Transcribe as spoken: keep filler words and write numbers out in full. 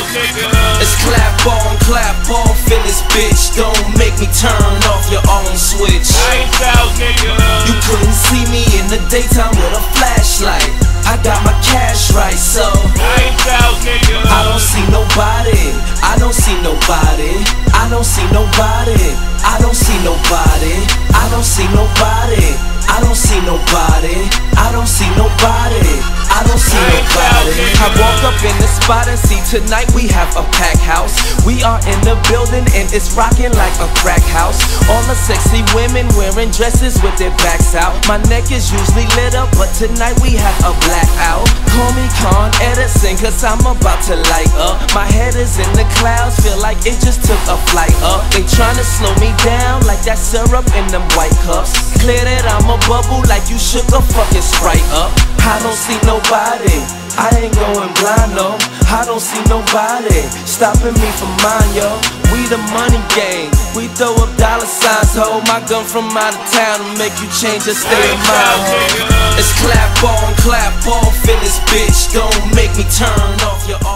nigga. It's clap on, clap off in this bitch. Don't make me turn off your own switch. Ice out, nigga. You couldn't see me in the daytime with a flashlight. I got my cash right, so Ice out, nigga. I don't see nobody. I don't see nobody. I don't see nobody. I don't see nobody. I don't see nobody. I don't see nobody. I don't see nobody. I don't see nobody. I walk up in the spot and see tonight we have a pack house. We are in the building and it's rocking like a crack house. All the sexy women wearing dresses with their backs out. My neck is usually lit up, but tonight we have a blackout. Call me Con Edison, cause I'm about to light up. My head is in the clouds, feel like it just took a flight up. They tryna slow me down like that syrup in them white cups. Clear that I'm a bubble like you shook a fucking Sprite up. I don't see nobody, I ain't going blind, no. I don't see nobody stopping me from mine, yo. We the money gang, we throw up dollar signs. Hold my gun from out of town to make you change your state of mind, ho. It's clap on, clap off in this bitch. Don't make me turn off your